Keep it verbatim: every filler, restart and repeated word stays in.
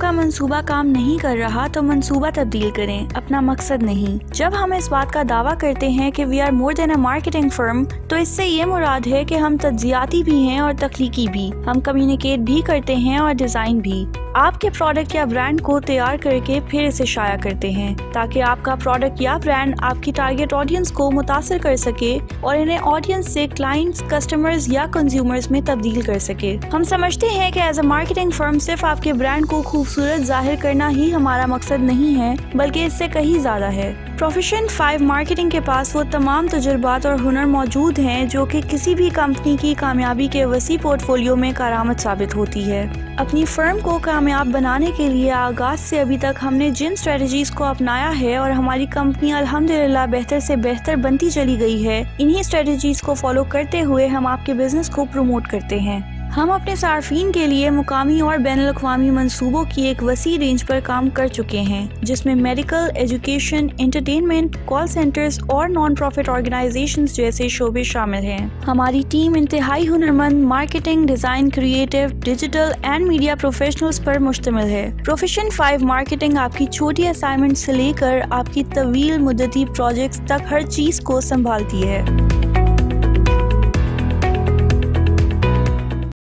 کا منصوبہ کام نہیں کر رہا تو منصوبہ تبدیل کریں، اپنا مقصد نہیں۔ جب ہم اس بات کا دعویٰ کرتے ہیں کہ we are more then a marketing فرم تو اس سے یہ مراد ہے کہ ہم تجزیاتی بھی ہیں اور تخلیقی بھی، ہم کمیونیکیٹ بھی کرتے ہیں اور ڈیزائن بھی۔ آپ کے پروڈکٹ یا برانڈ کو تیار کر کے پھر اسے شائع کرتے ہیں تاکہ آپ کا پروڈکٹ یا برانڈ آپ کی ٹارگیٹ آڈینس کو متاثر کر سکے اور انہیں آڈینس سے کلائنٹس، کسٹمرز یا کنزیومرز میں تبدیل کر سکے۔ ہم سمجھتے ہیں کہ ایز اے مارکیٹنگ فرم صرف آپ کے برانڈ کو خوبصورت ظاہر کرنا ہی ہمارا مقصد نہیں ہے، بلکہ اس سے کہیں زیادہ ہے۔ پروفیشن فائیو مارکیٹنگ کے پاس وہ تمام تجربات اور ہنر موجود ہیں جو کہ کسی بھی کمپنی کی کامیابی کے وسیع پورٹ فولیو میں کارآمد ثابت ہوتی ہے۔ اپنی فرم کو کامیاب بنانے کے لیے آغاز سے ابھی تک ہم نے جن اسٹریٹجیز کو اپنایا ہے اور ہماری کمپنی الحمدللہ بہتر سے بہتر بنتی چلی گئی ہے، انہی اسٹریٹجیز کو فالو کرتے ہوئے ہم آپ کے بزنس کو پروموٹ کرتے ہیں۔ ہم اپنے صارفین کے لیے مقامی اور بین الاقوامی منصوبوں کی ایک وسیع رینج پر کام کر چکے ہیں، جس میں medical, education, entertainment, call centres اور نان پروفٹ آرگنائزیشنز جیسے شعبے شامل ہیں۔ ہماری ٹیم انتہائی ہنرمند marketing, design, creative, digital and media professionals پر مشتمل ہے۔ پروفیشن فائیو مارکیٹنگ آپ کی چھوٹی اسائنمنٹ سے لے کر آپ کی طویل مدتی پروجیکٹس تک ہر چیز کو سنبھالتی ہے۔